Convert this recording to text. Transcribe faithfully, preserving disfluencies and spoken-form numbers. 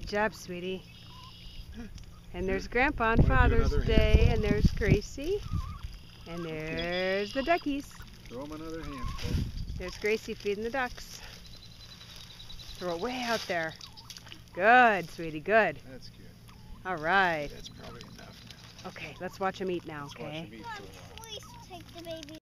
Good job, sweetie. And there's Grandpa on Father's Day, and there's Gracie. And there's the duckies. Throw them another handful. There's Gracie feeding the ducks. Throw it way out there. Good, sweetie, good. That's good. All right. That's probably enough now. Okay, let's watch them eat now, okay? Let's watch them eat for a while. Please take the baby.